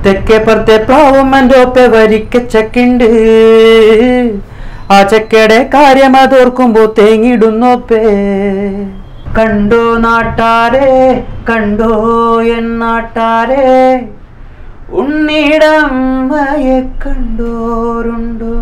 തെക്കേപ്പുറത്തെ പ്ലാവും എൻ്റെ ഒപ്പെ വരിക്ക ചക്കുണ്ട്. ആ ചക്കയുടെ കാര്യം അതോർക്കുമ്പോ തേങ്ങിടുന്നോപ്പേ. കണ്ടോ നാട്ടാരെ, കണ്ടോ എൻ നാട്ടാരെ, ഉണ്ണിടമ്മയെ കണ്ടോരുണ്ടോ?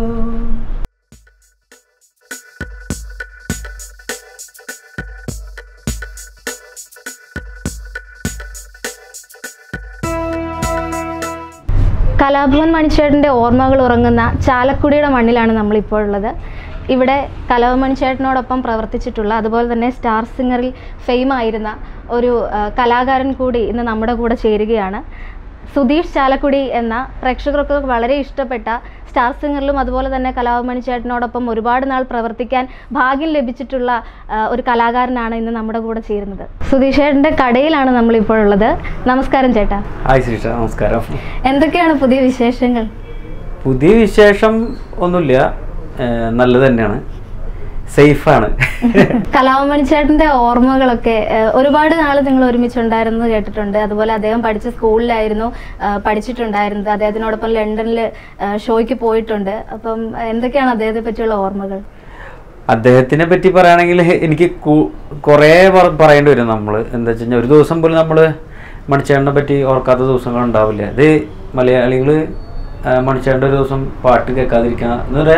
കലാഭവൻ മണിച്ചേട്ടൻ്റെ ഓർമ്മകൾ ഉറങ്ങുന്ന ചാലക്കുടിയുടെ മണ്ണിലാണ് നമ്മളിപ്പോൾ ഉള്ളത്. ഇവിടെ കലാഭവൻ മണിച്ചേട്ടനോടൊപ്പം പ്രവർത്തിച്ചിട്ടുള്ള, അതുപോലെ തന്നെ സ്റ്റാർ സിംഗറിൽ ഫെയിമായിരുന്ന ഒരു കലാകാരൻ കൂടി ഇന്ന് നമ്മുടെ കൂടെ ചേരുകയാണ്. സുധീഷ് ചാലക്കുടി എന്ന പ്രേക്ഷകർക്ക് വളരെ ഇഷ്ടപ്പെട്ട സ്റ്റാർ സിംഗറിലും അതുപോലെ തന്നെ കലാഭവൻ മണിച്ചേട്ടനോടൊപ്പം ഒരുപാട് നാൾ പ്രവർത്തിക്കാൻ ഭാഗ്യം ലഭിച്ചിട്ടുള്ള ഒരു കലാകാരനാണ് ഇന്ന് നമ്മുടെ കൂടെ ചേരുന്നത്. സുധീഷ് ചേട്ടൻ്റെ കടയിലാണ് നമ്മളിപ്പോൾ ഉള്ളത്. നമസ്കാരം ചേട്ടാ. ഹായ് ശ്രീഷ, നമസ്കാരം. എന്തൊക്കെയാണ് പുതിയ വിശേഷങ്ങൾ? പുതിയ വിശേഷം ഒന്നുമില്ല, നല്ലത് തന്നെയാണ്, സേഫാണ്. കലാഭവൻ മണിച്ചേട്ടൻ്റെ ഓർമ്മകളൊക്കെ ഒരുപാട് നാൾ നിങ്ങൾ ഒരുമിച്ചുണ്ടായിരുന്നു കേട്ടിട്ടുണ്ട്. അതുപോലെ അദ്ദേഹം പഠിച്ച സ്കൂളിലായിരുന്നു പഠിച്ചിട്ടുണ്ടായിരുന്നത്. അദ്ദേഹത്തിനോടൊപ്പം ലണ്ടനിൽ ഷോയ്ക്ക് പോയിട്ടുണ്ട്. അപ്പം എന്തൊക്കെയാണ് അദ്ദേഹത്തെ പറ്റിയുള്ള ഓർമ്മകൾ? അദ്ദേഹത്തിനെ പറ്റി പറയുകയാണെങ്കിൽ എനിക്ക് കുറേ പറയേണ്ടി വരും. നമ്മൾ എന്താ വെച്ച് കഴിഞ്ഞാൽ ഒരു ദിവസം പോലും നമ്മൾ മണിച്ചേട്ടനെ പറ്റി ഓർക്കാത്ത ദിവസങ്ങൾ ഉണ്ടാവില്ല. ഇത് മലയാളികൾ മണിച്ചേട്ടൻ്റെ ഒരു ദിവസം പാട്ട് കേൾക്കാതിരിക്കുക എന്നുവരെ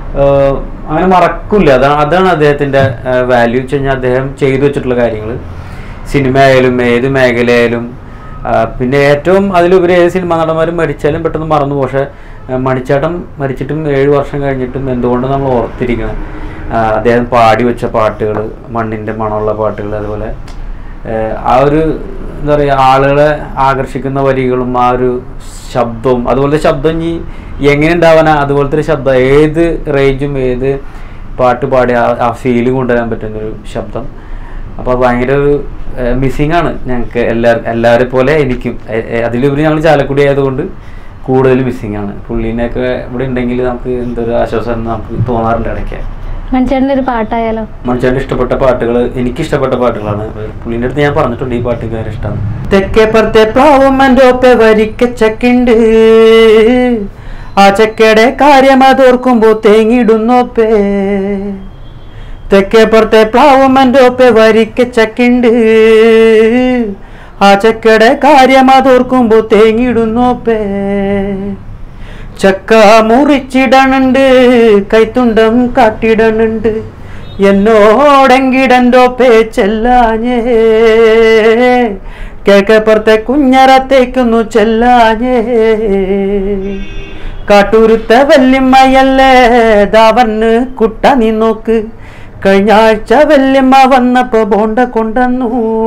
അങ്ങനെ മറക്കില്ല. അതാണ് അദ്ദേഹത്തിൻ്റെ വാല്യൂ വെച്ച് കഴിഞ്ഞാൽ അദ്ദേഹം ചെയ്തു വെച്ചിട്ടുള്ള കാര്യങ്ങൾ, സിനിമ ആയാലും ഏത് മേഖലയായാലും. പിന്നെ ഏറ്റവും അതിലുപരി ഏത് സിനിമാ നടന്മാരും മരിച്ചാലും പെട്ടെന്ന് മറന്നു. പക്ഷേ മണിച്ചേട്ടൻ മരിച്ചിട്ടും 7 വർഷം കഴിഞ്ഞിട്ടും എന്തുകൊണ്ട് നമ്മൾ ഓർത്തിരിക്കണം. അദ്ദേഹം പാടി വെച്ച പാട്ടുകൾ, മണ്ണിൻ്റെ മണമുള്ള പാട്ടുകൾ, അതുപോലെ ആ ഒരു എന്താ പറയുക, ആളുകളെ ആകർഷിക്കുന്ന വരികളും ആ ഒരു ശബ്ദവും, അതുപോലത്തെ ശബ്ദം ഇനി എങ്ങനെ ഉണ്ടാവാനാ, അതുപോലത്തെ ഒരു ശബ്ദം ഏത് റേഞ്ചും ഏത് പാട്ട് പാടി ആ ഫീല് കൊണ്ടുവരാൻ പറ്റുന്നൊരു ശബ്ദം. അപ്പോൾ ഭയങ്കര ഒരു മിസ്സിങ് ആണ് ഞങ്ങൾക്ക് എല്ലാവരെ പോലെ എനിക്കും. അതിലുപരി ഞങ്ങൾ ചാലക്കുടി ആയതുകൊണ്ട് കൂടുതൽ മിസ്സിങ് ആണ്. പുള്ളീനെയൊക്കെ ഇവിടെ ഉണ്ടെങ്കിൽ നമുക്ക് എന്തൊരു ആശ്വാസം നമുക്ക് തോന്നാറുണ്ട് ഇടയ്ക്ക്. മണിച്ചേട്ടൻ്റെ ഒരു പാട്ടായാലോ? മണിച്ചേട്ടൻ ഇഷ്ടപ്പെട്ട പാട്ടുകൾ, എനിക്കിഷ്ടപ്പെട്ട പാട്ടുകളാണ്. പുള്ളീൻ്റെ അടുത്ത് ഞാൻ പറഞ്ഞിട്ടുണ്ട് ഈ പാട്ട് കാര്യം ഇഷ്ടമാണ്. തെക്കേപ്പുറത്തെ പ്ലാവും എൻ്റെ ഒപ്പെ വരിക്ക ചക്കുണ്ട്. ആ ചക്കയുടെ കാര്യം അതോർക്കുമ്പോ തേങ്ങിടുന്നോപ്പേ. തെക്കേപ്പുറത്തെ പ്ലാവും എൻ്റെ ഒപ്പെ വരിക്ക ചക്കുണ്ട്. ആ ചക്കയുടെ കാര്യം അതോർക്കുമ്പോ തേങ്ങിടുന്നോപ്പേ. ചക്ക മുറിച്ചിടണുണ്ട്, കൈത്തുണ്ടം കാട്ടിടണുണ്ട്, എന്നോടെങ്കിടൻ്റെ പേച്ചെല്ലാഞ്ഞേ. കിഴക്കേപ്പുറത്തെ കുഞ്ഞറത്തേക്കുന്നു ചെല്ലാഞ്ഞേ. കാട്ടൂരുത്തെ വല്യമ്മയല്ലേ ദാവന്ന് കുട്ട നീ നോക്ക്. കഴിഞ്ഞ ആഴ്ച വല്യമ്മ വന്നപ്പോ ബോണ്ട കൊണ്ടന്നു.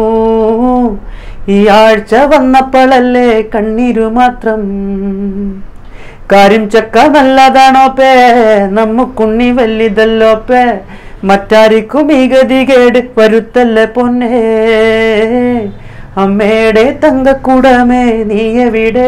ഈ ആഴ്ച വന്നപ്പോഴല്ലേ കണ്ണീരു മാത്രം. കാര്യം ചക്ക നല്ലതാണോ പേ, നമുക്കുണ്ണി വല്ലിതല്ലോ പേ. മറ്റാരിക്കും ഈ ഗതികേട് വരുത്തല്ലേ പൊന്നേ. അമ്മയുടെ തങ്കക്കൂടമേ നീ എവിടെ?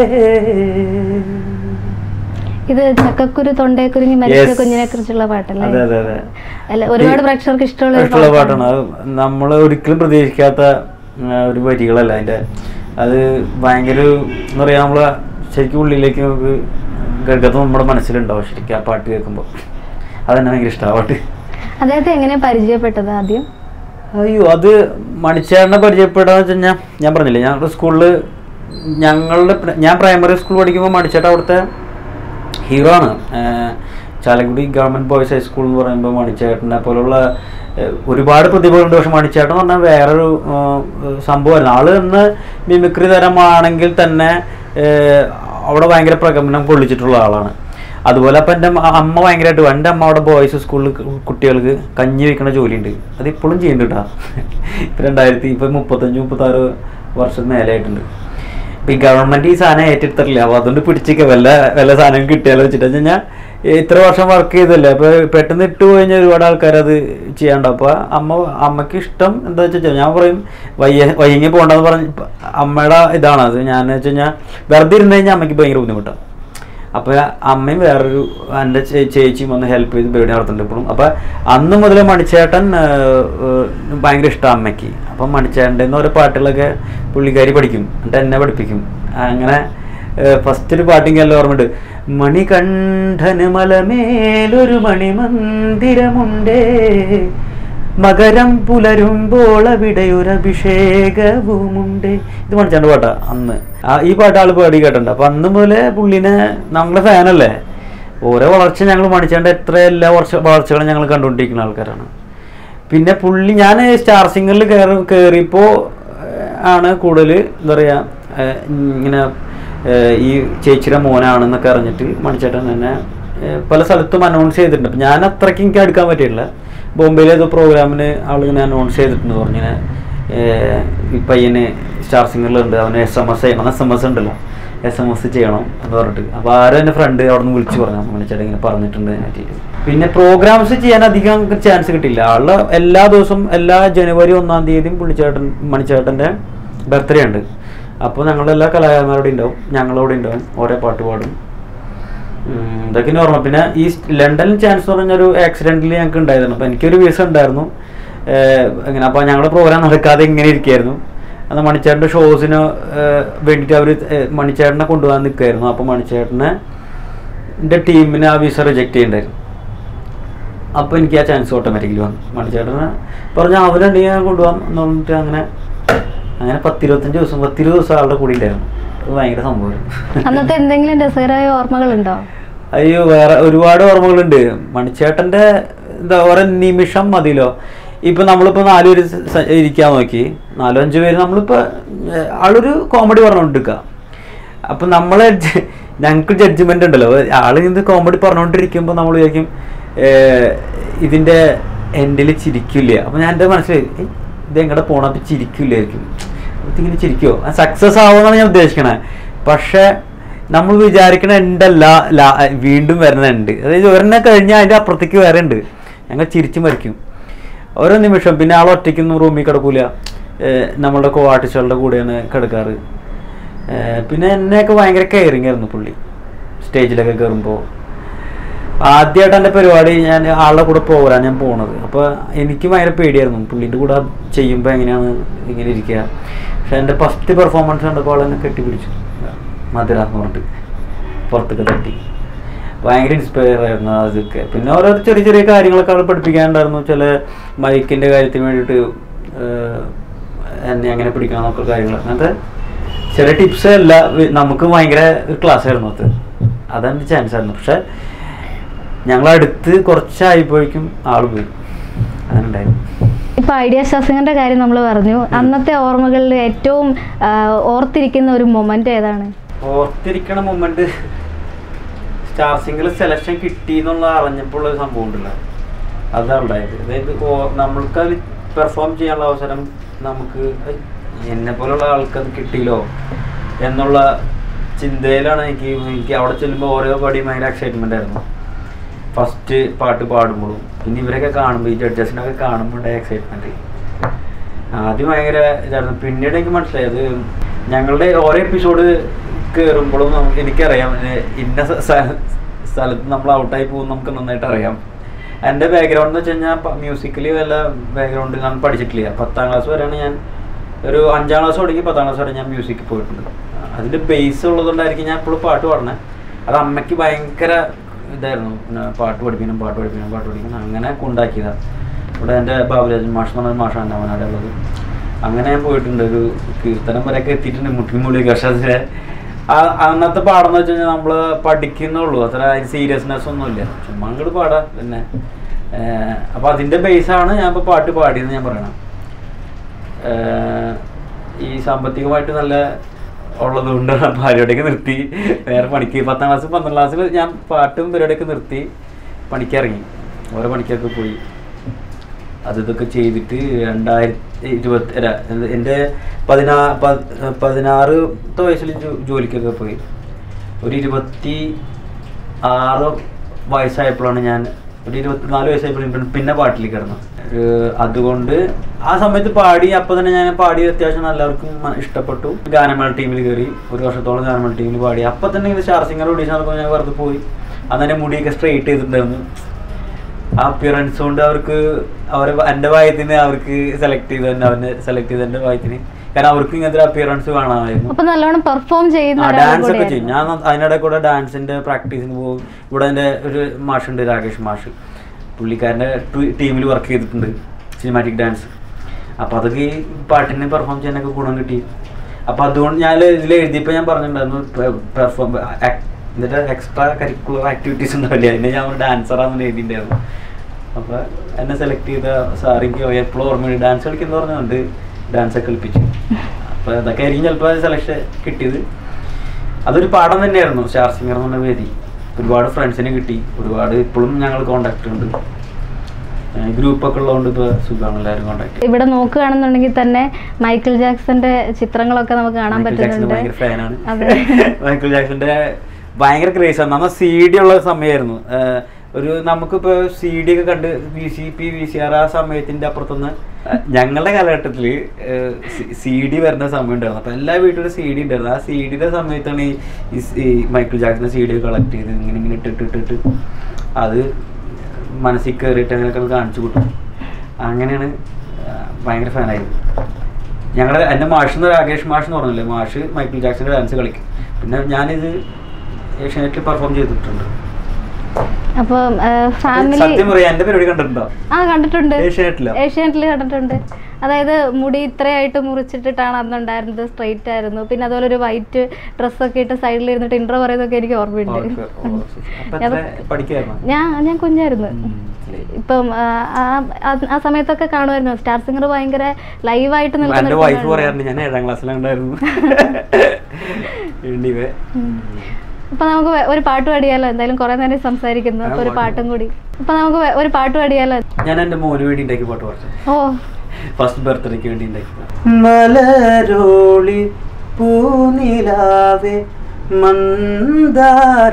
ഇത് ചക്കക്കുരു തൊണ്ടേക്കുരുങ്ങി മരിച്ച കുഞ്ഞിനെ കുറിച്ചുള്ള പാട്ടല്ലേ? അല്ല, ഒരുപാട് പ്രേക്ഷകർക്ക് ഇഷ്ടമുള്ള പാട്ടാണ്. അത് നമ്മൾ ഒരിക്കലും പ്രതീക്ഷിക്കാത്ത ഒരു വരികളല്ല അതിൻ്റെ. അത് ഭയങ്കര എന്താ പറയുക, നമ്മളെ ശരിക്കും ഉള്ളിലേക്ക് നമുക്ക് ഗർഗത്വം നമ്മുടെ മനസ്സിലുണ്ടാവും ശരിക്കും ആ പാട്ട് കേൾക്കുമ്പോൾ. അതെന്നെ ഭയങ്കര ഇഷ്ടമാണ് പാട്ട്. അദ്ദേഹത്തെ എങ്ങനെയാണ് പരിചയപ്പെട്ടത് ആദ്യം? അയ്യോ, അത് മണിച്ചേട്ടനെ പരിചയപ്പെടാന്ന് വെച്ച് കഴിഞ്ഞാൽ ഞാൻ പറഞ്ഞില്ലേ, ഞങ്ങളുടെ സ്കൂളിൽ ഞാൻ പ്രൈമറി സ്കൂൾ പഠിക്കുമ്പോൾ മണിച്ചേട്ടൻ അവിടുത്തെ ഹീറോ ആണ്. ചാലക്കുടി ഗവൺമെൻറ് ബോയ്സ് ഹൈസ്കൂൾ എന്ന് പറയുമ്പോൾ മണിച്ചേട്ടനെ പോലുള്ള ഒരുപാട് പ്രതിഭകളുണ്ട്. പക്ഷെ മണിച്ചേട്ടൻ എന്ന് പറഞ്ഞാൽ വേറൊരു സംഭവമായിരുന്നു. ആള് എന്ന് മിമിക്രി തരമാണെങ്കിൽ തന്നെ അവിടെ ഭയങ്കര പ്രകമ്പനം കൊള്ളിച്ചിട്ടുള്ള ആളാണ്. അതുപോലെ അപ്പം എൻ്റെ അമ്മ ഭയങ്കരമായിട്ട്, എൻ്റെ അമ്മ അവിടെ ബോയ്സ് സ്കൂളിൽ കുട്ടികൾക്ക് കഞ്ഞി വയ്ക്കുന്ന ജോലിയുണ്ട്. അതിപ്പോഴും ചെയ്യുന്നുണ്ട് കേട്ടോ. ഇപ്പം 35-36 വർഷം മേലായിട്ടുണ്ട്. ഇപ്പം ഈ ഗവൺമെൻറ് ഈ സാധനം ഏറ്റെടുത്തിട്ടില്ല. അപ്പോൾ അതുകൊണ്ട് പിടിച്ചേക്കുക വല്ല സാധനം കിട്ടിയാലോ വെച്ചിട്ട് കഴിഞ്ഞാൽ ഇത്ര വർഷം വർക്ക് ചെയ്തല്ലേ. അപ്പോൾ പെട്ടെന്ന് ഇട്ട് കഴിഞ്ഞാൽ ഒരുപാട് ആൾക്കാർ അത് ചെയ്യാണ്ടാവും. അപ്പോൾ അമ്മയ്ക്ക് ഇഷ്ടം എന്താ വെച്ചാൽ ഞാൻ പറയും വൈകി പോകണ്ടെന്ന് പറഞ്ഞ് അമ്മയുടെ ഇതാണ് അത്. ഞാൻ വെച്ച് കഴിഞ്ഞാൽ വെറുതെ ഇരുന്ന് കഴിഞ്ഞാൽ അമ്മയ്ക്ക് ഭയങ്കര ബുദ്ധിമുട്ടാണ്. അപ്പോൾ അമ്മയും വേറൊരു എൻ്റെ ചേച്ചിയും വന്ന് ഹെൽപ്പ് ചെയ്ത് പരിപാടി നടത്തുന്നുണ്ട് ഇപ്പോഴും. അപ്പോൾ അന്ന് മുതൽ മണിച്ചേട്ടൻ ഭയങ്കര ഇഷ്ടമാണ് അമ്മയ്ക്ക്. അപ്പം മണിച്ചേട്ടൻ്റെ ഓരോ പാട്ടുകളൊക്കെ പുള്ളിക്കാരി പഠിക്കും, എന്നിട്ട് എന്നെ പഠിപ്പിക്കും. അങ്ങനെ ഫസ്റ്റ് ഒരു പാട്ടിങ് എല്ലാം ഓർമ്മയുണ്ട്. മണികണ്ഠന് മലമേലൊരു മണിമന്ദിരമുണ്ടേ, മകരം പുലരുമ്പോൾ അവിടെ ഒരു അഭിഷേകവുമുണ്ട്. ഇത് മണിച്ചാണ്ട് പാട്ടാ അന്ന്. ഈ പാട്ട് ആള് പാടി കേട്ടിട്ടുണ്ട്. അപ്പൊ അന്ന് മുതലേ പുള്ളിനെ നമ്മളെ ഫാനല്ലേ. ഓരോ വളർച്ച ഞങ്ങൾ മണിച്ചാണ്ട് എത്ര എല്ലാ വളർച്ചകളും ഞങ്ങൾ കണ്ടുകൊണ്ടിരിക്കുന്ന ആൾക്കാരാണ്. പിന്നെ പുള്ളി ഞാൻ സ്റ്റാർ സിംഗറിൽ കയറിയപ്പോൾ ആണ് കൂടുതൽ എന്താ പറയുക ഇങ്ങനെ ഈ ചേച്ചിയുടെ മോനാണെന്നൊക്കെ അറിഞ്ഞിട്ട് മണിച്ചേട്ടൻ തന്നെ പല സ്ഥലത്തും അനൗൺസ് ചെയ്തിട്ടുണ്ട്. അപ്പം ഞാൻ അത്രയ്ക്ക് എനിക്ക് അടുക്കാൻ പറ്റിയില്ല. ബോംബെയിലെ ഏതോ പ്രോഗ്രാമിന് ആളിങ്ങനെ അനൗൺസ് ചെയ്തിട്ടുണ്ട് പറഞ്ഞിങ്ങനെ ഈ പയ്യന് സ്റ്റാർ സിംഗറിലുണ്ട്, അവന് SMS ചെയ്യണം, SMS ഉണ്ടല്ലോ, SMS ചെയ്യണം എന്ന് പറഞ്ഞിട്ട്. അപ്പോൾ ആരും എൻ്റെ ഫ്രണ്ട് അവിടെ നിന്ന് വിളിച്ച് പറഞ്ഞു മണിച്ചേട്ടൻ ഇങ്ങനെ പറഞ്ഞിട്ടുണ്ട് അതിനായിട്ട്. പിന്നെ പ്രോഗ്രാംസ് ചെയ്യാൻ അധികം ചാൻസ് കിട്ടില്ല. ആളുടെ എല്ലാ ദിവസവും എല്ലാ ജനുവരി 1-ാം തീയതിയും മണിച്ചേട്ടൻ്റെ ബർത്ത്ഡേ ഉണ്ട്. അപ്പോൾ ഞങ്ങളെല്ലാ കലാകാരന്മാരോടെ ഉണ്ടാവും, ഞങ്ങളവിടെ ഉണ്ടാവും, ഓരോ പാട്ട് പാടും. ഇതൊക്കെ ഓർമ്മ. പിന്നെ ഈ ലണ്ടനിൽ ചാൻസ് എന്ന് പറഞ്ഞൊരു ആക്സിഡൻറ്റിൽ ഞങ്ങൾക്ക് ഉണ്ടായിരുന്നു. അപ്പോൾ എനിക്കൊരു വീസ ഉണ്ടായിരുന്നു ഇങ്ങനെ. അപ്പോൾ ഞങ്ങളുടെ പ്രോഗ്രാം നടക്കാതെ ഇങ്ങനെ ഇരിക്കുകയായിരുന്നു. അന്ന് മണിച്ചേട്ടൻ്റെ ഷോസിന് വേണ്ടിയിട്ട് അവർ മണിച്ചേട്ടനെ കൊണ്ടുപോകാൻ നിൽക്കുമായിരുന്നു. അപ്പോൾ മണിച്ചേട്ടൻ്റെ ടീമിന് ആ വീസ റിജക്റ്റ് ചെയ്യണ്ടായിരുന്നു. അപ്പോൾ എനിക്ക് ആ ചാൻസ് ഓട്ടോമാറ്റിക്കലി വന്നു. മണിച്ചേട്ടനെ പറഞ്ഞാൽ അവരുണ്ടെങ്കിൽ ഞാൻ കൊണ്ടുപോകാം എന്ന് പറഞ്ഞിട്ട് അങ്ങനെ 10-20 ദിവസം ആളുടെ കൂടെ ഉണ്ടായിരുന്നു. അത് ഭയങ്കര സംഭവമായിരുന്നു. അന്നത്തെ എന്തെങ്കിലും രസകരമായ ഓർമ്മകളുണ്ടോ? അയ്യോ, വേറെ ഒരുപാട് ഓർമ്മകളുണ്ട്. മണിച്ചേട്ടൻ്റെ എന്താ ഓരോ നിമിഷം മതിയല്ലോ. ഇപ്പം നമ്മളിപ്പോൾ 4 പേര് ഇരിക്കാൻ നോക്കി, 4-5 പേര് നമ്മളിപ്പോൾ ആളൊരു കോമഡി പറഞ്ഞുകൊണ്ടിരിക്കുക. അപ്പം ഞങ്ങൾക്ക് ജഡ്ജ്മെൻ്റ് ഉണ്ടല്ലോ. ആളിത് കോമഡി പറഞ്ഞുകൊണ്ടിരിക്കുമ്പോൾ നമ്മൾ വിചാരിക്കും ഇതിൻ്റെ എൻഡിൽ ചിരിക്കില്ല. അപ്പം ഞാൻ എൻ്റെ മനസ്സിൽ ഇതെങ്ങടെ പോകണം, അപ്പം ചിരിക്കില്ലായിരിക്കും. ഇതിങ്ങനെ ചിരിക്കുമോ, സക്സസ് ആവുമെന്നാണ് ഞാൻ ഉദ്ദേശിക്കണത്. പക്ഷേ നമ്മൾ വിചാരിക്കണ എൻഡല്ല വീണ്ടും വരുന്ന ഉണ്ട്. അതായത് ഒരെണ്ണം കഴിഞ്ഞാൽ അതിൻ്റെ അപ്പുറത്തേക്ക് വേറെ ഉണ്ട്. ഞങ്ങൾ ചിരിച്ചു മരിക്കും ഓരോ നിമിഷം. പിന്നെ ആൾ ഒറ്റയ്ക്കൊന്നും റൂമിൽ കിടക്കൂല, നമ്മളുടെ കോ ആർട്ടിസ്റ്റുകളുടെ കൂടെയാണ് കിടക്കാറ്. പിന്നെ എന്നെയൊക്കെ ഭയങ്കര കെയറിങ് ആയിരുന്നു പുള്ളി. സ്റ്റേജിലൊക്കെ കയറുമ്പോൾ ആദ്യമായിട്ട് എൻ്റെ പരിപാടി ഞാൻ ആളുടെ കൂടെ പോരാൻ ഞാൻ പോണത്. അപ്പോൾ എനിക്ക് ഭയങ്കര പേടിയായിരുന്നു പുള്ളീൻ്റെ കൂടെ ചെയ്യുമ്പോൾ എങ്ങനെയാണ് ഇങ്ങനെ ഇരിക്കുക. പക്ഷെ എൻ്റെ ഫസ്റ്റ് പെർഫോമൻസ് കണ്ടപ്പോൾ ആളെന്നെ കെട്ടിപ്പിടിച്ചു, മധുര എന്ന് പറഞ്ഞിട്ട് പുറത്തൊക്കെ തട്ടി. ഭയങ്കര ഇൻസ്പയർ ആയിരുന്നു അതൊക്കെ. പിന്നെ ഓരോ ചെറിയ ചെറിയ കാര്യങ്ങളൊക്കെ ആൾ പഠിപ്പിക്കാനുണ്ടായിരുന്നു. ചില മൈക്കിൻ്റെ കാര്യത്തിന് വേണ്ടിയിട്ട് എന്നെ എങ്ങനെ പിടിക്കണം എന്നൊക്കെ കാര്യങ്ങൾ, അങ്ങനത്തെ ചില ടിപ്സ് എല്ലാം നമുക്ക് ഭയങ്കര ഒരു ക്ലാസ് ആയിരുന്നു. അതെൻ്റെ ചാൻസ് ആയിരുന്നു. പക്ഷെ ഞങ്ങളടുത്ത് കുറച്ചായപ്പോഴേക്കും ആള് പോയി. അതുണ്ടായിരുന്നു. ഇപ്പൊ ഐഡിയ സ്റ്റാർ സിംഗറിന്റെ കാര്യം നമ്മൾ പറഞ്ഞു. അന്നത്തെ ഓർമ്മകളിൽ ഏറ്റവും ഓർത്തിരിക്കുന്ന ഒരു മൊമെന്റ് ഏതാണ്? ഓർത്തിരിക്കണ മൊമെന്റ് സ്റ്റാർ സിംഗർ സെലക്ഷൻ കിട്ടി എന്നുള്ള അറിഞ്ഞപ്പോൾ ഒരു സംഭവം ഉണ്ടല്ലോ, അതാണ് ഉണ്ടായത്. അതായത് നമ്മൾക്ക് അത് പെർഫോം ചെയ്യാനുള്ള അവസരം നമുക്ക് എന്നെ പോലുള്ള ആൾക്കത് കിട്ടിയില്ലോ എന്നുള്ള ചിന്തയിലാണ് എനിക്ക് അവിടെ ചെല്ലുമ്പോൾ ഓരോ പടിയും ഭയങ്കര എക്സൈറ്റ്മെന്റ് ആയിരുന്നു. ഫസ്റ്റ് പാട്ട് പാടുമ്പോഴും പിന്നെ ഇവരൊക്കെ കാണുമ്പോൾ, ഈ ജഡ്ജസിനൊക്കെ കാണുമ്പോൾ ഉണ്ടായ എക്സൈറ്റ്മെന്റ് ആദ്യം ഭയങ്കര ഇതായിരുന്നു. പിന്നീട് എനിക്ക് മനസ്സിലായി അത് ഞങ്ങളുടെ ഓരോ എപ്പിസോഡ് കയറുമ്പോഴും എനിക്കറിയാം ഇന്ന സ്ഥലത്ത് നമ്മൾ ഔട്ടായി പോകും, നമുക്ക് നന്നായിട്ട് അറിയാം. എൻ്റെ ബാക്ക്ഗ്രൗണ്ട് എന്ന് വെച്ച് കഴിഞ്ഞാൽ മ്യൂസിക്കലി വല്ല ബാക്ക്ഗ്രൗണ്ട് ഞാൻ പഠിച്ചിട്ടില്ല. 10ാം ക്ലാസ് വരെയാണ് ഞാൻ, ഒരു 5ാം ക്ലാസ് തുടങ്ങി 10ാം ക്ലാസ് വരെ ഞാൻ മ്യൂസിക്കിൽ പോയിട്ടുണ്ട്. അതിൻ്റെ ബേസ് ഉള്ളതുകൊണ്ടായിരിക്കും ഞാൻ ഇപ്പോഴും പാട്ട് പാടണേ. അത് അമ്മയ്ക്ക് ഭയങ്കര ഇതായിരുന്നു, പാട്ട് പഠിപ്പിക്കണം അങ്ങനെ കൊണ്ടാക്കിയതാണ്. ഇവിടെ എൻ്റെ ബാബുരാജൻ മാഷ് എന്ന് പറഞ്ഞ മാഷാണ് അവനാടെ ഉള്ളത്. അങ്ങനെ ഞാൻ പോയിട്ടുണ്ട്, ഒരു കീർത്തനം വരെയൊക്കെ എത്തിയിട്ടുണ്ട് മുട്ടിമൂളി. പക്ഷേ അന്നത്തെ പാടെന്ന് വെച്ച് കഴിഞ്ഞാൽ നമ്മൾ പഠിക്കുന്നുള്ളൂ, അത്ര അതിന് സീരിയസ്നെസ് ഒന്നുമില്ല, ചുമ്മാ അങ്ങോട്ട് പാടാം പിന്നെ. അപ്പോൾ അതിൻ്റെ ബേസാണ് ഞാൻ ഇപ്പോൾ പാട്ട് പാടിയെന്ന് ഞാൻ പറയണം. ഈ സാമ്പത്തികമായിട്ട് നല്ല ഉള്ളത് കൊണ്ട് പരിപാടിയൊക്കെ നിർത്തി വേറെ പണിക്ക് 10ാം ക്ലാസ് 12ാം ക്ലാസ്സിൽ ഞാൻ പാട്ടും പരിപാടിയൊക്കെ നിർത്തി പണിക്കിറങ്ങി. ഓരോ പണിക്കൊക്കെ പോയി അതൊക്കെ ചെയ്തിട്ട് 2020 എൻ്റെ 16ാമത്തെ വയസ്സിൽ ജോലിക്കൊക്കെ പോയി. ഒരു 26 വയസ്സായപ്പോഴാണ് ഞാൻ, ഒരു 24 വയസ്സായപ്പോഴും പിന്നെ പാട്ടിലേക്ക് കിടന്നു. അതുകൊണ്ട് ആ സമയത്ത് പാടി. അപ്പോൾ തന്നെ ഞാൻ പാടി അത്യാവശ്യം എല്ലാവർക്കും ഇഷ്ടപ്പെട്ടു. ഗാനമേള ടീമിൽ കയറി, 1 വർഷത്തോളം ഗാനമേള ടീമിൽ പാടി. അപ്പം തന്നെ ഇത് സ്റ്റാർ സിംഗർ ഓഡീഷൻ നടക്കുമ്പോൾ ഞാൻ വെറുതെ പോയി. അന്ന് തന്നെ മുടിയൊക്കെ സ്ട്രെയിറ്റ് ചെയ്തിട്ടുണ്ടായിരുന്നു. ആ അപ്പിയറൻസ് കൊണ്ട് അവർക്ക് എൻ്റെ വായത്തിന് അവർക്ക് സെലക്ട് ചെയ്ത് എൻ്റെ ഭാഗ്യത്തിന് കാരണം അവർക്ക് ഇങ്ങനത്തെ അപ്പിയറൻസ് കാണാമായിരുന്നു. അപ്പൊ നല്ലോണം പെർഫോം ചെയ്യുന്ന ഡാൻസ് ഒക്കെ ചെയ്യും. ഞാൻ അതിനിടെ കൂടെ ഡാൻസിന്റെ പ്രാക്ടീസിന് പോകും. ഇവിടെ എൻ്റെ ഒരു മാഷുണ്ട്, രാകേഷ് മാഷ്, പുള്ളിക്കാരൻ്റെ ടീമിൽ വർക്ക് ചെയ്തിട്ടുണ്ട് സിനിമാറ്റിക് ഡാൻസ്. അപ്പോൾ അതൊക്കെ ഈ പാട്ടിനെ പെർഫോം ചെയ്യാനൊക്കെ ഗുണം കിട്ടി. അപ്പോൾ അതുകൊണ്ട് ഞാൻ ഇതിൽ എഴുതിയപ്പോൾ ഞാൻ പറഞ്ഞിട്ടുണ്ടായിരുന്നു പെർഫോം എന്നിട്ട് എക്സ്ട്രാ കരിക്കുലർ ആക്ടിവിറ്റീസ് ഉണ്ടാവില്ല, അതിനെ ഞാൻ ഒരു ഡാൻസറാണെന്ന് എഴുതിയിട്ടുണ്ടായിരുന്നു. അപ്പോൾ എന്നെ സെലക്ട് ചെയ്ത സാറിക്ക് എപ്പോഴും ഓർമ്മയുണ്ട് ഡാൻസ് കളിക്കുന്ന പറഞ്ഞുകൊണ്ട് ഡാൻസൊക്കെ കളിപ്പിച്ചു. അപ്പോൾ അതൊക്കെ ആയിരിക്കും ചിലപ്പോൾ സെലക്ഷൻ കിട്ടിയത്. അതൊരു പാഠം തന്നെയായിരുന്നു സ്റ്റാർ സിംഗർ എന്ന് പറഞ്ഞ വേദി. ഒരുപാട് ഫ്രണ്ട്സിനെ കിട്ടി, ഒരുപാട് ഇപ്പോഴും ഞങ്ങൾ കോണ്ടാക്ട് ഉണ്ട്. ഗ്രൂപ്പൊക്കെ ഉള്ളതുകൊണ്ട് ഇപ്പോൾ സുഖമാണ് എല്ലാവരും കോണ്ടാക്ട്. ഇവിടെ നോക്കുകയാണെന്നുണ്ടെങ്കിൽ തന്നെ മൈക്കിൾ ജാക്സന്റെ ചിത്രങ്ങളൊക്കെ നമുക്ക് കാണാൻ പറ്റുന്നുണ്ട്. ഭയങ്കര ഫാനാണ് മൈക്കിൾ ജാക്സന്റെ, ഭയങ്കര ക്രേസ് ആണ്. നമ്മൾ CD ഉള്ള സമയമായിരുന്നു. ഒരു നമുക്കിപ്പോൾ CD ഒക്കെ കണ്ട് VCP VCR ആ സമയത്തിൻ്റെ അപ്പുറത്തുനിന്ന് ഞങ്ങളുടെ കാലഘട്ടത്തിൽ CD വരുന്ന സമയം ഉണ്ടായിരുന്നു. അപ്പോൾ എല്ലാ വീട്ടിലും CD ഉണ്ടായിരുന്നു. ആ CDയുടെ സമയത്താണ് ഈ മൈക്കിൾ ജാക്സന്റെ CD കളക്ട് ചെയ്ത് ഇങ്ങനെ ഇട്ടിട്ട് അത് മനസ്സിൽ കയറിയിട്ട് അങ്ങനെയൊക്കെ കാണിച്ചു കൂട്ടും. അങ്ങനെയാണ് ഭയങ്കര ഫാനായിരുന്നു. എൻ്റെ മാഷെന്ന് രാകേഷ് മാഷ് എന്ന് പറഞ്ഞില്ലേ, മാഷ് മൈക്കിൾ ജാക്സന്റെ ഡാൻസ് കളിക്കും. പിന്നെ ഞാനിത് ഏഷ്യാനെറ്റിൽ പെർഫോം ചെയ്തിട്ടുണ്ട്. അപ്പോൾ ഫാമിലി സത്യം പറയാം, എൻ്റെ പരിപാടി കണ്ടിട്ടുണ്ടോ? കണ്ടിട്ടുണ്ട്, ഏഷ്യാനെറ്റിൽ കണ്ടിട്ടുണ്ട്. അതായത് മുടി ഇത്രയായിട്ട് മുറിച്ചിട്ടിട്ടാണ് അന്നുണ്ടായിരുന്നത്, സ്ട്രെയിറ്റ് ആയിരുന്നു. പിന്നെ അതുപോലെ ഒരു വൈറ്റ് ഡ്രസ്സൊക്കെ ഇട്ട് സൈഡിൽ ഇരുന്നിട്ട് ഇൻട്രോ പറയുന്നതൊക്കെ എനിക്ക് ഓർമ്മയുണ്ട്. ഞാൻ കുഞ്ഞായിരുന്നു. ഇപ്പം ആ സമയത്തൊക്കെ കാണുമായിരുന്നു. സ്റ്റാർ സിംഗർ ഭയങ്കര ലൈവായിട്ട് നിൽക്കുന്ന. അപ്പൊ നമുക്ക് ഒരു പാട്ട് പാടിയാലോ? എന്തായാലും കുറെ നേരം സംസാരിക്കുന്നു. അപ്പൊ ഒരു പാട്ടും കൂടി. അപ്പൊ നമുക്ക് ഒരു പാട്ട് പാടിയാലോ? ഞാൻ എന്റെ മോന് വേണ്ടി ഉണ്ടാക്കി പാട്ട് പാടും. ഓ, ഫസ്റ്റ് ബർത്ത്ഡേക്ക് വേണ്ടി ഉണ്ടാക്കി. മലരോളി പൂനിലാവേ മന്ദാര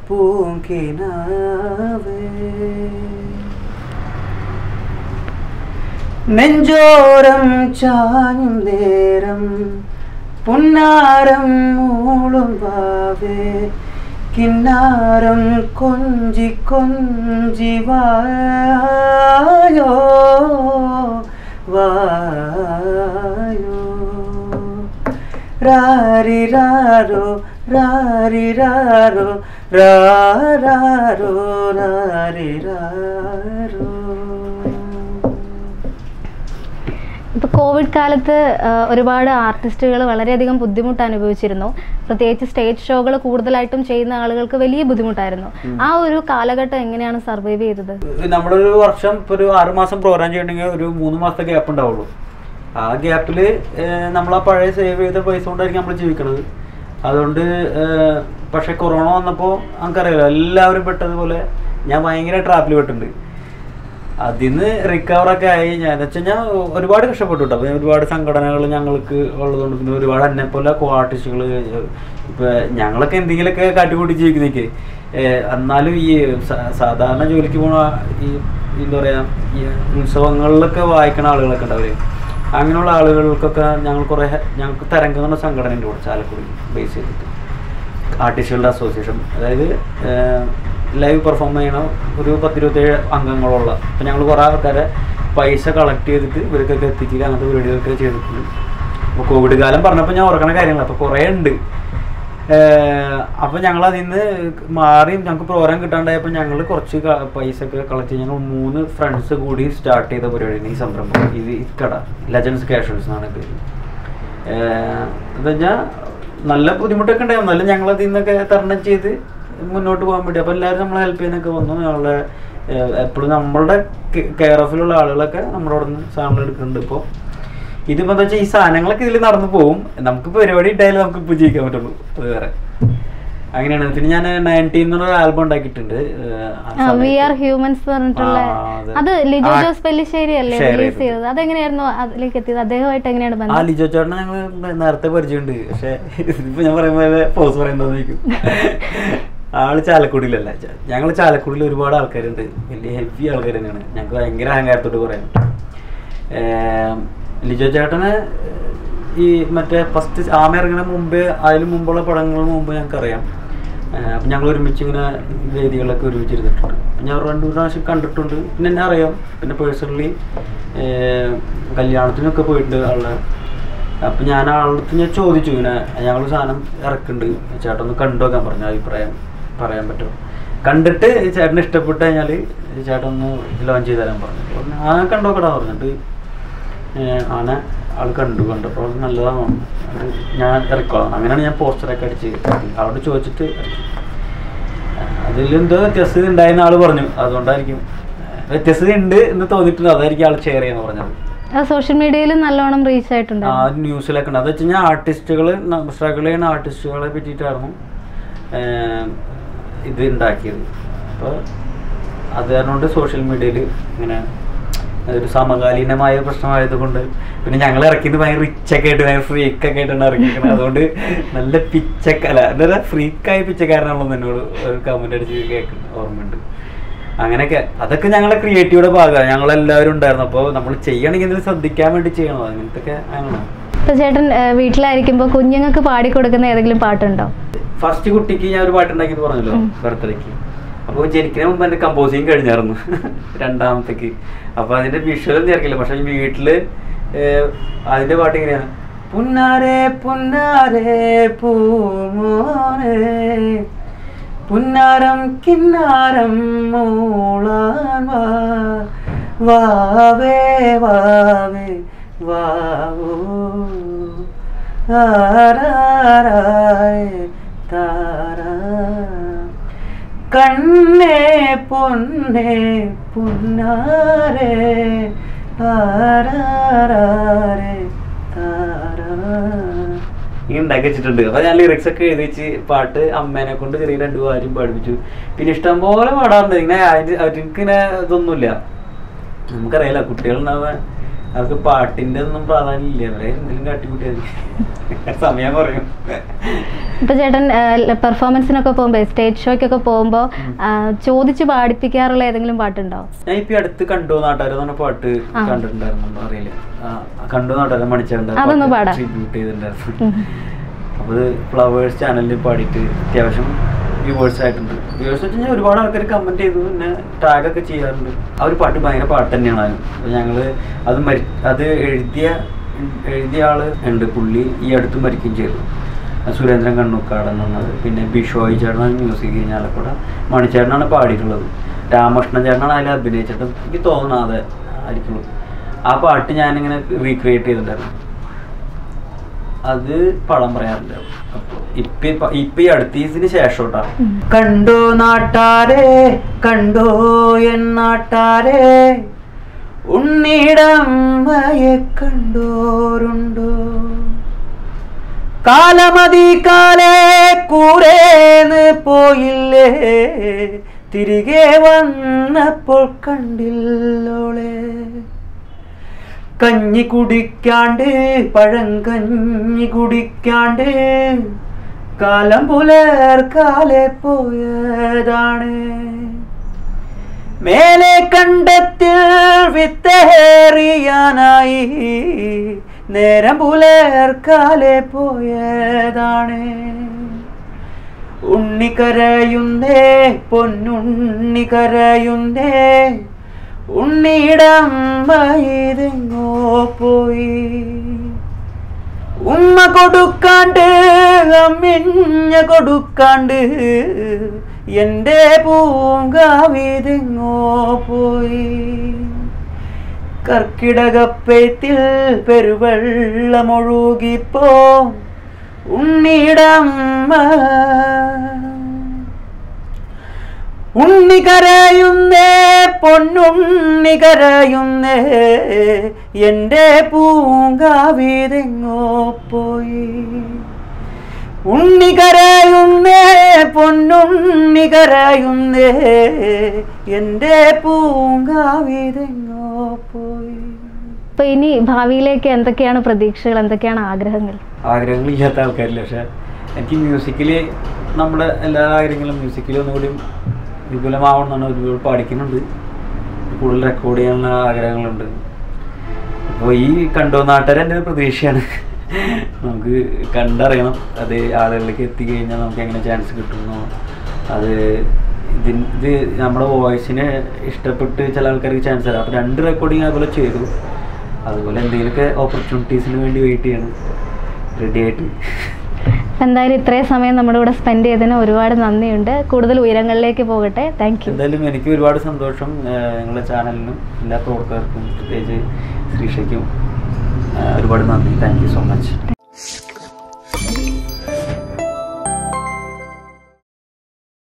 പൂങ്കിനാവേ നെഞ്ചോരം ചായും നേരം പുന്നാരം മൂളും വാവേ കിന്നാരം കൊഞ്ചി കൊഞ്ചി വായോ വായോ രാരിരാരോ രാരിരാരോ രാരാരോ രാരിരാരോ. ഇപ്പോൾ കോവിഡ് കാലത്ത് ഒരുപാട് ആർട്ടിസ്റ്റുകൾ വളരെയധികം ബുദ്ധിമുട്ട് അനുഭവിച്ചിരുന്നു. പ്രത്യേകിച്ച് സ്റ്റേജ് ഷോകൾ കൂടുതലായിട്ടും ചെയ്യുന്ന ആളുകൾക്ക് വലിയ ബുദ്ധിമുട്ടായിരുന്നു. ആ ഒരു കാലഘട്ടം എങ്ങനെയാണ് സർവൈവ് ചെയ്തത്? നമ്മുടെ ഒരു വർഷം ഇപ്പോൾ ഒരു 6 മാസം പ്രോഗ്രാം ചെയ്യണമെങ്കിൽ ഒരു 3 മാസത്തെ ഗ്യാപ്പ് ഉണ്ടാവുള്ളൂ. ആ ഗ്യാപ്പിൽ നമ്മൾ ആ പഴയ സേവ് ചെയ്ത പൈസ കൊണ്ടായിരിക്കും നമ്മൾ ജീവിക്കണത്. അതുകൊണ്ട് പക്ഷേ കൊറോണ വന്നപ്പോൾ നമുക്കറിയാലോ, എല്ലാവരും പെട്ടതുപോലെ ഞാൻ ഭയങ്കര ട്രാപ്പിൽ പെട്ടിട്ടുണ്ട്. അതിന്ന് റിക്കവറൊക്കെ ആയി. ഞാൻ വെച്ച് കഴിഞ്ഞാൽ ഒരുപാട് കഷ്ടപ്പെട്ടു കേട്ടോ. അപ്പോൾ ഒരുപാട് സംഘടനകൾ ഞങ്ങൾക്ക് ഉള്ളതുകൊണ്ട്, പിന്നെ ഒരുപാട് എന്നെപ്പോലെ ആർട്ടിസ്റ്റുകൾ, ഇപ്പോൾ ഞങ്ങളൊക്കെ എന്തെങ്കിലുമൊക്കെ കാട്ടിക്കൂട്ടി ജീവിക്കുന്നേക്ക്. എന്നാലും ഈ സാധാരണ ജോലിക്ക് പോണ ഈ എന്താ പറയുക, ഈ ഉത്സവങ്ങളിലൊക്കെ വായിക്കണ ആളുകളൊക്കെ ഉണ്ടാവില്ലേ, അങ്ങനെയുള്ള ആളുകൾക്കൊക്കെ ഞങ്ങൾക്ക് തരംഗം എന്ന സംഘടന ഉണ്ട് ഇവിടെ ചാലക്കുടി ബേസ് ചെയ്തിട്ട്, ആർട്ടിസ്റ്റുകളുടെ അസോസിയേഷൻ. അതായത് ലൈവ് പെർഫോം ചെയ്യണ ഒരു 10-27 അംഗങ്ങളുള്ള. അപ്പം ഞങ്ങൾ കുറേ ആൾക്കാരെ പൈസ കളക്ട് ചെയ്തിട്ട് ഇവർക്കൊക്കെ എത്തിക്കുക, അങ്ങനത്തെ പരിപാടികളൊക്കെ ചെയ്തിട്ടുണ്ട്. അപ്പോൾ കോവിഡ് കാലം പറഞ്ഞപ്പോൾ ഞാൻ ഓർക്കണ കാര്യങ്ങൾ അപ്പോൾ കുറേ ഉണ്ട്. അപ്പോൾ ഞങ്ങൾ അതിൽ നിന്ന് മാറി ഞങ്ങൾക്ക് പ്രോഗ്രാം കിട്ടാണ്ടായപ്പോൾ ഞങ്ങൾ കുറച്ച് പൈസ ഒക്കെ കളക്ട് ചെയ്ത് ഞങ്ങൾ 3 ഫ്രണ്ട്സ് കൂടി സ്റ്റാർട്ട് ചെയ്ത പരിപാടിയാണ് ഈ സംരംഭം. ഇത് ഇക്കട ലെജൻഡ്സ് കാഷ്വൽസ് എന്നാണ് പേര്. എന്താ വെച്ചാൽ നല്ല ബുദ്ധിമുട്ടൊക്കെ ഉണ്ടായിരുന്നു, എന്നാലും ഞങ്ങളതിൽ നിന്നൊക്കെ തരണം ചെയ്ത് മുന്നോട്ട് പോകാൻ വേണ്ടി. അപ്പോൾ എല്ലാവരും നമ്മളെ ഹെൽപ്പ് ചെയ്യാനൊക്കെ വന്നു. ഞങ്ങളുടെ എപ്പോഴും നമ്മളുടെ കെയർ ഓഫിലുള്ള ആളുകളൊക്കെ നമ്മുടെ അവിടെ നിന്ന് സാധനങ്ങൾ എടുക്കുന്നുണ്ട്. ഇപ്പോൾ ഇതിപ്പോൾ എന്താ വെച്ചാൽ ഈ സാധനങ്ങളൊക്കെ ഇതിൽ നടന്നു പോകും. നമുക്ക് പരിപാടി ഇട്ടായാലും നമുക്ക് ഇപ്പോൾ ജീവിക്കാൻ പറ്റുള്ളൂ, അത് വേറെ അങ്ങനെയാണ്. പിന്നെ ഞാൻ 19 എന്നൊരു ആൽബം ഉണ്ടാക്കിയിട്ടുണ്ട്. വി ആർ ഹ്യൂമൻസ് പറഞ്ഞിട്ടുള്ള അത് ലിജോ ജോസ് പെല്ലിശ്ശേരി അല്ലേ റിലീസ് ചെയ്തത്? അതെങ്ങനെയായിരുന്നു അതിലേക്ക് എത്തിയത്? അദ്ദേഹമായിട്ട് എങ്ങനെയാണ് ബന്ധം? ലിജോ ചേട്ടനെ ഞങ്ങൾ നേരത്തെ പരിചയമുണ്ട്. പക്ഷേ ഇതിപ്പോൾ ഞാൻ പറയുമ്പോൾ പോസ് പറയുന്നതായിരിക്കും. ആള് ചാലക്കുടിയിലല്ല, ഞങ്ങൾ ചാലക്കുടിയിൽ ഒരുപാട് ആൾക്കാരുണ്ട്, വലിയ ഹെവി ആൾക്കാർ തന്നെയാണ്. ഞങ്ങൾക്ക് ഭയങ്കര അഹങ്കാരത്തോട് പറയാൻ. ലിജോ ചേട്ടന് ഈ മറ്റേ ഫസ്റ്റ് ആമ ഇറങ്ങുന്ന മുമ്പേ, അതിന് മുമ്പുള്ള പടങ്ങൾക്ക് മുമ്പ് ഞങ്ങൾക്കറിയാം. അപ്പം ഞങ്ങൾ ഒരുമിച്ച് ഇങ്ങനെ വേദികളൊക്കെ ഒരുമിച്ചിരുന്നിട്ടുണ്ട്. ഞാൻ 2 പ്രാവശ്യം കണ്ടിട്ടുണ്ട്. പിന്നെ എന്നെ അറിയാം. പിന്നെ പേഴ്സണലി കല്യാണത്തിനൊക്കെ പോയിട്ടുണ്ട് ആളുടെ. അപ്പം ഞാൻ ആളടുത്ത് ഞാൻ ചോദിച്ചു, ഇങ്ങനെ ഞങ്ങൾ സാധനം ഇറക്കുന്നുണ്ട്, ചേട്ടൻ ഒന്ന് കണ്ടു നോക്കാൻ പറഞ്ഞു, അഭിപ്രായം പറയാൻ പറ്റുമോ. കണ്ടിട്ട് ചേട്ടന് ഇഷ്ടപ്പെട്ട് കഴിഞ്ഞാൽ ചേട്ടൻ ഒന്ന് ലോഞ്ച് ചെയ്ത് തരാൻ പറഞ്ഞു. ആ കണ്ടോക്കടാ പറഞ്ഞിട്ട് ആന ആൾ കണ്ടപ്പോൾ നല്ലതാണ്, അത് ഞാൻ ഇറക്കോളാം. അങ്ങനെയാണ് ഞാൻ പോസ്റ്ററൊക്കെ അടിച്ച് ആളോട് ചോദിച്ചിട്ട് ഇറക്കി. അതിലെന്തോ വ്യത്യസ്തത ഉണ്ടായെന്ന് ആൾ പറഞ്ഞു, അതുകൊണ്ടായിരിക്കും വ്യത്യസ്തത ഉണ്ട് എന്ന് തോന്നിയിട്ടുണ്ട്, അതായിരിക്കും ആൾ ഷെയർ ചെയ്യാന്ന് പറഞ്ഞത്. സോഷ്യൽ മീഡിയയിൽ നല്ലോണം റീച്ച് ആയിട്ടുണ്ട്. ആ ന്യൂസിലൊക്കെ ഉണ്ട്. അത് വെച്ച് കഴിഞ്ഞാൽ ആർട്ടിസ്റ്റുകൾ സ്ട്രഗിൾ ചെയ്യുന്ന ആർട്ടിസ്റ്റുകളെ പറ്റിയിട്ടായിരുന്നു ഇത് ഉണ്ടാക്കിയത്. അപ്പോൾ അത് കാരണം കൊണ്ട് സോഷ്യൽ മീഡിയയിൽ ഇങ്ങനെ അതൊരു സമകാലീനമായ പ്രശ്നമായതുകൊണ്ട്, പിന്നെ ഞങ്ങൾ ഇറക്കിയത് ഭയങ്കര റിച്ചൊക്കെ ആയിട്ട് ഭയങ്കര ഫ്രീക്കൊക്കെ ആയിട്ടാണ് ഇറക്കിയിരിക്കുന്നത്. അതുകൊണ്ട് നല്ല പിച്ചക്കല എന്താ ഫ്രീക്കായ പിച്ചക്കാരനാണല്ലോ എന്നോട് ഒരു കമന്റ് അടിച്ച് കേൾക്കുന്നത് ഓർമ്മയുണ്ട്. അങ്ങനെയൊക്കെ അതൊക്കെ ഞങ്ങളെ ക്രിയേറ്റീവിടെ ഭാഗമാണ്, ഞങ്ങളെല്ലാവരും ഉണ്ടായിരുന്നു. അപ്പോൾ നമ്മൾ ചെയ്യണമെങ്കിൽ എന്തെങ്കിലും ശ്രദ്ധിക്കാൻ വേണ്ടി ചെയ്യണോ, അങ്ങനത്തെ അങ്ങനെ. ഇപ്പൊ ചേട്ടൻ വീട്ടിലായിരിക്കുമ്പോൾ കുഞ്ഞുങ്ങൾക്ക് പാടിക്കൊടുക്കുന്ന ഏതെങ്കിലും പാട്ടുണ്ടോ? ഫസ്റ്റ് കുട്ടിക്ക് ഞാൻ ഒരു പാട്ടുണ്ടാക്കിയെന്ന് പറഞ്ഞല്ലോ ബർത്ത്ഡേക്ക്. അപ്പോൾ ജനിക്കുന്ന മുമ്പ് എൻ്റെ കമ്പോസിങ് കഴിഞ്ഞായിരുന്നു രണ്ടാമത്തേക്ക്. അപ്പോൾ അതിൻ്റെ വിഷ്വലും ചേർക്കില്ല, പക്ഷെ വീട്ടില് അതിൻ്റെ പാട്ട് ഇങ്ങനെയാണ്: പുന്നാരേ പുന്നാരേ പൂമോനെ പുന്നാരം കിന്നാരം മൂളാൻ വാവേ വാവേ വാവോ താരാ കണ്ണേ പൊന്നേ പുന്നാരേ ആരാരേ താരാ ഇങ്ങനെ ഉണ്ടാക്കി വെച്ചിട്ടുണ്ട്. അപ്പോൾ ഞാൻ ലിറിക്സ് ഒക്കെ എഴുതി വെച്ച് പാട്ട് അമ്മേനെ കൊണ്ട് ചെറിയ 2 കാര്യം പഠിപ്പിച്ചു. പിന്നെ ഇഷ്ടംപോലെ പാടാറുണ്ട്. ഇങ്ങനെ എനിക്കിങ്ങനെ ഇതൊന്നുമില്ല, നമുക്കറിയില്ല കുട്ടികളുണ്ടാവാൻ അവർക്ക് പാട്ടിൻ്റെ ഒന്നും പ്രാധാന്യം ഇല്ല, അവരെ എന്തെങ്കിലും കാട്ടിക്കൂട്ടിയാൽ സമയം പറയും. ഇപ്പൊ ചേട്ടൻ പെർഫോമൻസിനൊക്കെ പോകുമ്പോ സ്റ്റേജ് ഷോയ്ക്കൊക്കെ പോകുമ്പോ ചോദിച്ച് പാടിപ്പിക്കാറുള്ള ഏതെങ്കിലും പാട്ടുണ്ടോ? ഞാൻ ഇപ്പൊ അടുത്ത് കണ്ടു നാട്ടുകാരെന്ന് പറഞ്ഞ പാട്ട് കണ്ടിട്ടുണ്ടായിരുന്നു, അറിയില്ല, കണ്ടു നാട്ടുകാരെ മണിച്ചേട്ടൻ ട്രിബ്യൂട്ട് ചെയ്തിട്ടുണ്ടായിരുന്നു. അപ്പോൾ അത് ഫ്ലവേഴ്സ് ചാനലിൽ പാടിയിട്ട് അത്യാവശ്യം വ്യൂവേഴ്സ് ആയിട്ടുണ്ട്. വ്യൂവേഴ്സ് വെച്ച് കഴിഞ്ഞാൽ ഒരുപാട് ആൾക്കാർ കമൻറ്റ് ചെയ്തു, പിന്നെ ടാഗൊക്കെ ചെയ്യാറുണ്ട്. ആ ഒരു പാട്ട് ഭയങ്കര പാട്ട് തന്നെയാണ്. ഞങ്ങൾ അത് എഴുതിയ ആൾ ഉണ്ട്, പുള്ളി ഈ അടുത്ത് മരിക്കുകയും ചെയ്തു, സുരേന്ദ്രൻ കണ്ണൂക്കാടൻ എന്നുള്ളത്. പിന്നെ ബിഷോയ് ചേട്ടനാണ് മ്യൂസിക് കഴിഞ്ഞാലക്കൂടെ, മണിച്ചേട്ടനാണ് പാടിയിട്ടുള്ളത്, രാമകൃഷ്ണൻ ചേട്ടനാണ് അതിൽ അഭിനയിച്ചിട്ട് എനിക്ക് തോന്നുന്നു അതെ ആയിരിക്കുള്ളൂ. ആ പാട്ട് ഞാനിങ്ങനെ റീക്രിയേറ്റ് ചെയ്തിട്ടുണ്ടായിരുന്നു, അത് പടം പറയാറില്ല. ഇപ്പൊ ഈ അടുത്തീസിന് ശേഷം കേട്ടാ. കണ്ടോ നാട്ടാരെ കണ്ടോ എൻ നാട്ടാരെ ഉണ്ണിടമ്മയെ കണ്ടോരുണ്ടോ കാലമതി കാലേ കൂരേന്ന് പോയില്ലേ തിരികെ വന്നപ്പോൾ കണ്ടില്ലോളെ കഞ്ഞി കുടിക്കാണ്ട് പഴങ്കഞ്ഞി കുടിക്കാണ്ട് കാലം പുലർക്കാലെ പോയതാണ് മേലെ കണ്ടത്തിൽ വിത്തേറിയാനായി നേരം പുലർക്കാലെ പോയതാണ് ഉണ്ണി കരയുന്നേ പൊന്നുണ്ണി കരയുന്നേ ഉണ്ണിയിടമ്മയിതെങ്ങോ പോയി ഉമ്മ കൊടുക്കാണ്ട് അമ്മിഞ്ഞ കൊടുക്കാണ്ട് എൻ്റെ പൂങ്കാവിതെങ്ങോ പോയി കർക്കിടകപ്പെയ്ത്തിൽ പെരുവെള്ളമൊഴുകിപ്പോ ഉണ്ണിയിടമ്മ ഉണ്ണി കരയുന്നേ പൊന്നുണ്ണി കരയുന്നേ എൻ്റെ പൂങ്കാവിതെങ്ങോ പോയി ഉണ്ണി കരയുന്നേ പൊന്നുണ്ണി കരയുന്നേ എൻ്റെ പൂങ്കാവിതെങ്ങോ പോയി. അപ്പൊ ഇനി ഭാവിയിലേക്ക് എന്തൊക്കെയാണ് പ്രതീക്ഷകൾ, എന്തൊക്കെയാണ് ആഗ്രഹങ്ങൾ? ആഗ്രഹങ്ങൾ ഇല്ലാത്ത ആൾക്കാരില്ല, പക്ഷെ എനിക്ക് മ്യൂസിക്കലി നമ്മുടെ എല്ലാ ആഗ്രഹങ്ങളും മ്യൂസിക്കലി ഒന്നുകൂടി വിപുലമാവണമെന്നാണ്. ഒരുപാട് പഠിക്കുന്നുണ്ട്, കൂടുതൽ റെക്കോർഡ് ചെയ്യാനുള്ള ആഗ്രഹങ്ങളുണ്ട്. അപ്പോൾ ഈ കണ്ടോ നാട്ടുകാർ എൻ്റെ ഒരു പ്രതീക്ഷയാണ്. നമുക്ക് കണ്ടറിയണം, അത് ആളുകളിലേക്ക് എത്തിക്കഴിഞ്ഞാൽ നമുക്ക് എങ്ങനെ ചാൻസ് കിട്ടുന്നു. അത് ഇത് നമ്മുടെ വോയിസിനെ ഇഷ്ടപ്പെട്ട് ചില ആൾക്കാർക്ക് ചാൻസ് തരാം. അപ്പോൾ 2 റെക്കോർഡിങ് അതുപോലെ ചെയ്തു. അതുപോലെ എന്തെങ്കിലുമൊക്കെ ഓപ്പർച്യൂണിറ്റീസിന് വേണ്ടി വെയിറ്റ് ചെയ്യണം, റെഡി ആയിട്ട്. എന്തായാലും ഇത്രയും സമയം നമ്മുടെ കൂടെ സ്പെൻഡ് ചെയ്തതിന് ഒരുപാട് നന്ദിയുണ്ട്. കൂടുതൽ ഉയരങ്ങളിലേക്ക് പോകട്ടെ. Thank you. എന്തായാലും എനിക്ക് ഒരുപാട് സന്തോഷം. നിങ്ങളുടെ ചാനലിനും എല്ലാ പ്രവർത്തകർക്കും പ്രത്യേകിച്ച് ശ്രീഷയ്ക്കും ഒരുപാട് നന്ദി. Thank you so much.